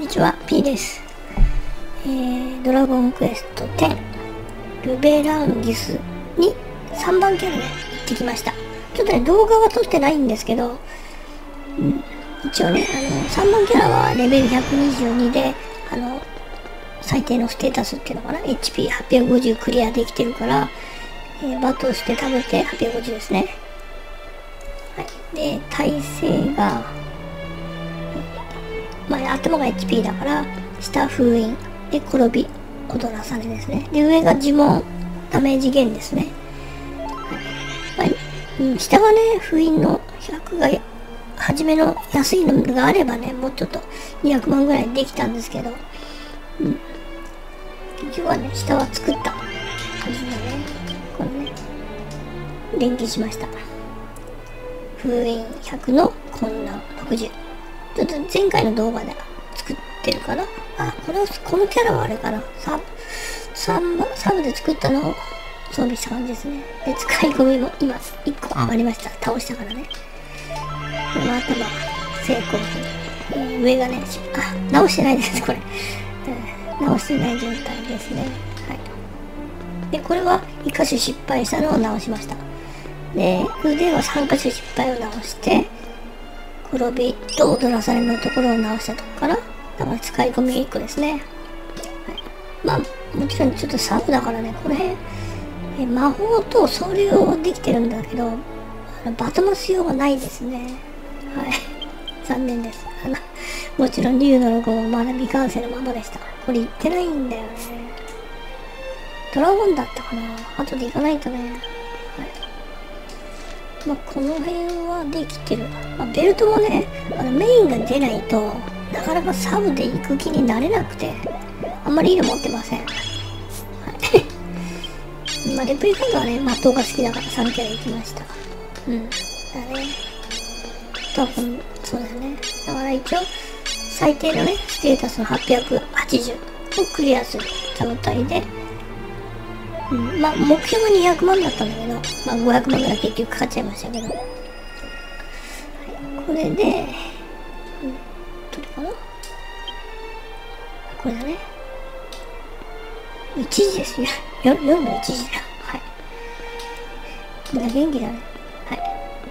にちは、P です。ドラゴンクエスト10、ルベランギスに3番キャラで行ってきました。ちょっとね、動画は撮ってないんですけど、一応ね、3番キャラはレベル122で、最低のステータスっていうのかな、HP850 クリアできてるから、バトルして食べて850ですね。はい。で、耐性が、頭が HP だから、下封印、で、転び、踊らされですね。で、上が呪文、ダメージ減ですね。はい。下がね、封印の100が、初めの安いのがあればね、もうちょっと200万ぐらいできたんですけど、結局はね、下は作った感じだね。これね、連携しました。封印100の混乱60。ちょっと前回の動画で作ってるから、このキャラはあれかな。サブで作ったのを装備した感じですね。で、使い込みも今1個ありました。倒したからね。この頭、成功。上がね、直してないです、これ。直してない状態ですね。はい。で、これは1箇所失敗したのを直しました。で、腕は3箇所失敗を直して、転びと踊らされのところを直したとこから、だから使い込み1個ですね。はい。もちろんちょっとサブだからね、これ、魔法と総流はできてるんだけど、バトマス用はないですね。はい。残念です。もちろん竜のロゴもまだ未完成のままでした。これ言ってないんだよね。ドラゴンだったかな。後で行かないとね。はい。この辺はできてる。ベルトもね、メインが出ないと、なかなかサブで行く気になれなくて、あんまりいいの持ってません。はい。レプリカントはね、的が好きだから3キャラ行きました。だね。多分、そうだね。だから一応、最低のね、ステータスの880をクリアする状態で、目標は200万だったんだけど、500万ぐらい結局かかっちゃいましたけど、はい、これで、どれかな、これだね。1時ですよ。夜の1時だ。はい。元気だね。はい。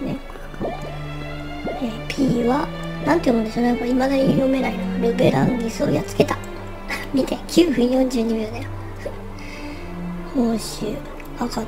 ね。P は、なんて読むんでしょうね。これ未だに読めないな。ルベランギスをやっつけた。見て、9分42秒だよ。報酬、分かった。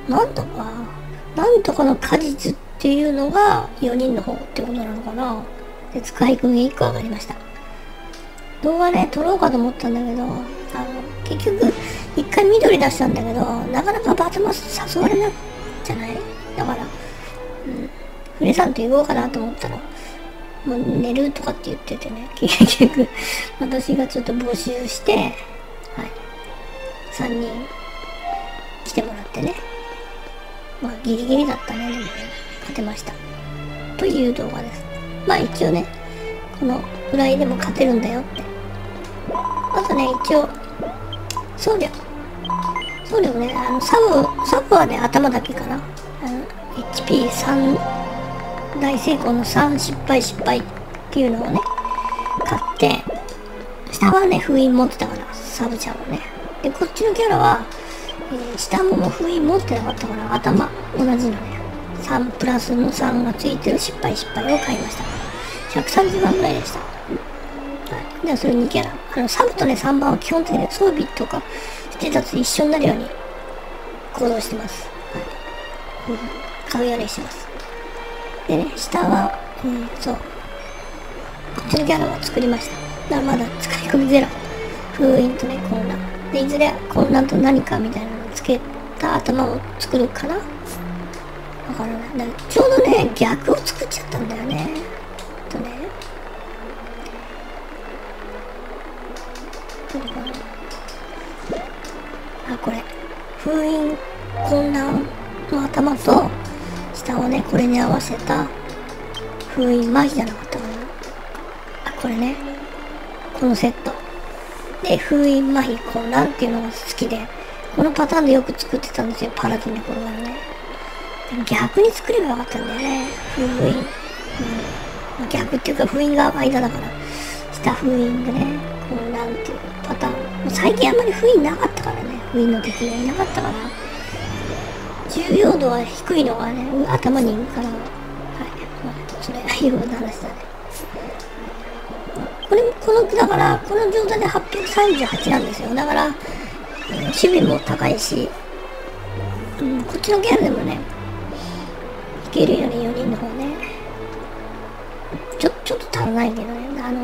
なんとかの果実っていうのが4人の方ってことなのかな。で、使い込み1個上がりました。動画ね、撮ろうかと思ったんだけど、結局、1回緑出したんだけど、なかなかバトマス誘われないじゃない。だから、フレさんと言おうかなと思ったら、もう寝るとかって言っててね、結局、私がちょっと募集して、はい、3人来てもらってね、ギリギリだったね、でもね、勝てました。という動画です。一応ね、このぐらいでも勝てるんだよって。あとね、一応、僧侶ね、サブはね、頭だけかな。HP3、大成功の3失敗っていうのをね、買って、下はね、封印持ってたから、サブちゃんはね。で、こっちのキャラは、下も封印持ってなかったから、頭、同じのね、3プラスの3がついてる失敗を買いました。130万ぐらいでした。はい。で、それ2キャラ。サブとね、3番は基本的に装備とか、ステータス一緒になるように行動してます。はい。買うようにしてます。でね、下は、そう。こっちのキャラは作りました。だからまだ使い込みゼロ。封印とね、混乱。で、いずれ混乱と何かみたいなのをつけた頭を作るかな。わからない。ちょうどね、逆を作っちゃったんだよね。とね。どれかな。これ。封印、混乱の頭と、下をね、これに合わせた封印麻痺じゃなかったかな。これね。このセット。で、封印麻痺混乱っていうのが好きで、このパターンでよく作ってたんですよ、パラディンの頃はね。逆に作ればよかったんだよね、封印。逆っていうか封印が間だから、下た封印でね、こうなんていうパターン。もう最近あんまり封印なかったからね、封印の敵がいなかったから、重要度は低いのがね、頭にいるから、はい、まあ、それはいうような話だね。だから、この状態で838なんですよ。だから、守備も高いし、こっちのギャルでもね、いけるよね、4人の方ね。ちょっと足らないけどね、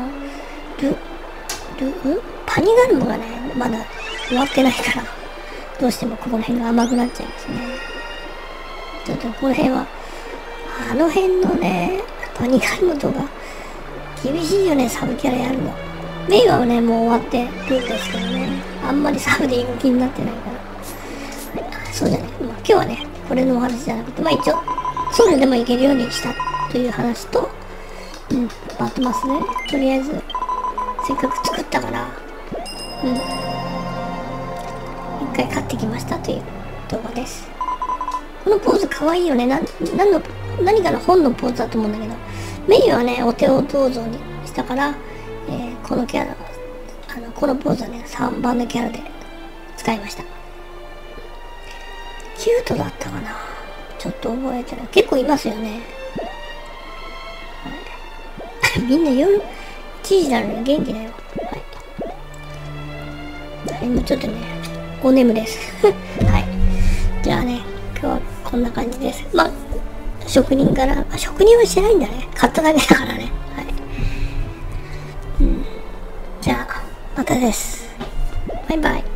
パニガルムがね、まだ終わってないから、どうしてもここら辺が甘くなっちゃいますね。ちょっとこの辺は、あの辺のね、パニガルムとか、厳しいよね、サブキャラやるの。メイはね、もう終わってるんですけどね、あんまりサブで行く気になってないから。そうじゃない。まあ今日はね、これのお話じゃなくて、まあ一応、ソルでも行けるようにしたという話と、バットマスね、とりあえず、せっかく作ったから、一回買ってきましたという動画です。このポーズかわいいよね。何かの本のポーズだと思うんだけど、メインはね、お手をどうぞにしたから、このキャラ、このポーズはね、3番のキャラで使いました。キュートだったかな、ちょっと覚えてない。結構いますよね。はい、みんな夜1時なのに元気だよ。はい。もうちょっとね、お眠です。はい。じゃあね、今日はこんな感じです。まあ、職人から、職人はしてないんだね。買っただけだからね。はい。じゃあ、またです。バイバイ。